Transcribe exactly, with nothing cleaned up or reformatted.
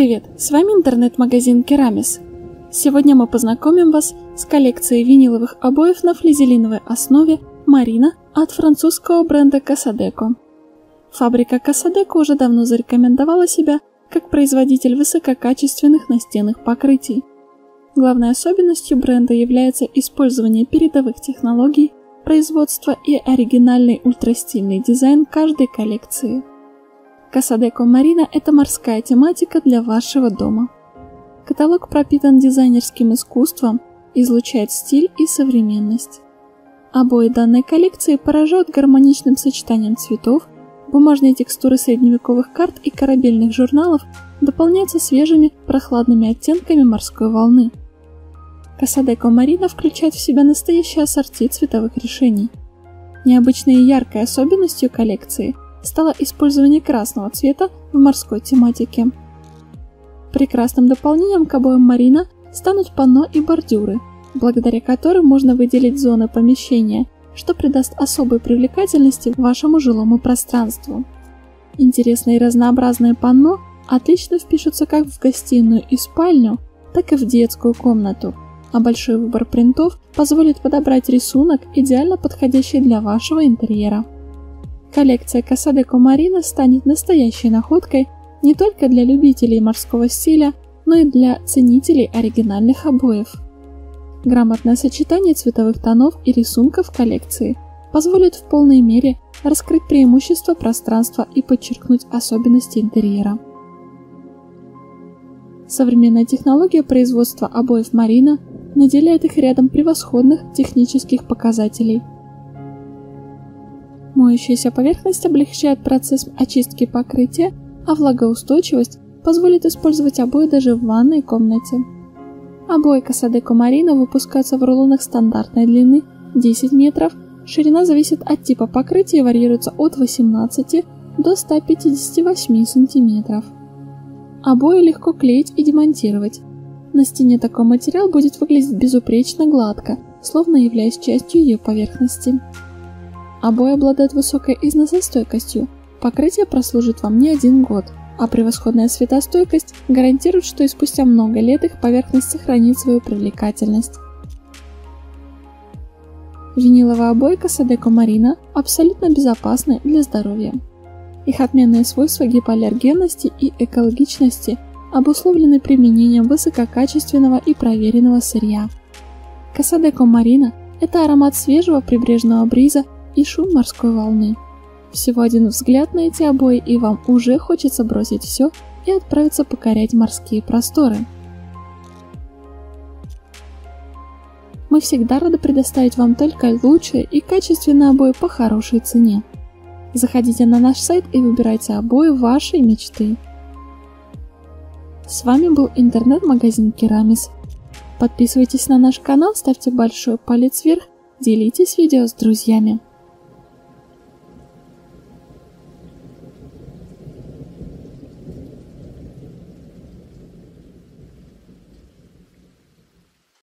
Привет, с вами интернет-магазин Керамис. Сегодня мы познакомим вас с коллекцией виниловых обоев на флизелиновой основе Marina от французского бренда Casadeco. Фабрика Casadeco уже давно зарекомендовала себя как производитель высококачественных настенных покрытий. Главной особенностью бренда является использование передовых технологий, производство и оригинальный ультрастильный дизайн каждой коллекции. Casadeco Marina – это морская тематика для вашего дома. Каталог пропитан дизайнерским искусством, излучает стиль и современность. Обои данной коллекции поражают гармоничным сочетанием цветов, бумажные текстуры средневековых карт и корабельных журналов дополняются свежими прохладными оттенками морской волны. Casadeco Marina включает в себя настоящее ассорти цветовых решений. Необычной и яркой особенностью коллекции стало использование красного цвета в морской тематике. Прекрасным дополнением к обоям Marina станут панно и бордюры, благодаря которым можно выделить зоны помещения, что придаст особой привлекательности вашему жилому пространству. Интересные и разнообразные панно отлично впишутся как в гостиную и спальню, так и в детскую комнату, а большой выбор принтов позволит подобрать рисунок, идеально подходящий для вашего интерьера. Коллекция Casadeco Marina станет настоящей находкой не только для любителей морского стиля, но и для ценителей оригинальных обоев. Грамотное сочетание цветовых тонов и рисунков коллекции позволит в полной мере раскрыть преимущества пространства и подчеркнуть особенности интерьера. Современная технология производства обоев Marina наделяет их рядом превосходных технических показателей. Моющаяся поверхность облегчает процесс очистки покрытия, а влагоустойчивость позволит использовать обои даже в ванной комнате. Обои Casadeco Marina выпускаются в рулонах стандартной длины десять метров, ширина зависит от типа покрытия и варьируется от восемнадцати до ста пятидесяти восьми сантиметров. Обои легко клеить и демонтировать. На стене такой материал будет выглядеть безупречно гладко, словно являясь частью ее поверхности. Обои обладают высокой износостойкостью, покрытие прослужит вам не один год, а превосходная светостойкость гарантирует, что и спустя много лет их поверхность сохранит свою привлекательность. Виниловые обои Casadeco Marina абсолютно безопасны для здоровья. Их отменные свойства гипоаллергенности и экологичности обусловлены применением высококачественного и проверенного сырья. Casadeco Marina – это аромат свежего прибрежного бриза и шум морской волны. Всего один взгляд на эти обои, и вам уже хочется бросить все и отправиться покорять морские просторы. Мы всегда рады предоставить вам только лучшие и качественные обои по хорошей цене. Заходите на наш сайт и выбирайте обои вашей мечты. С вами был интернет-магазин Керамис. Подписывайтесь на наш канал, ставьте большой палец вверх, делитесь видео с друзьями.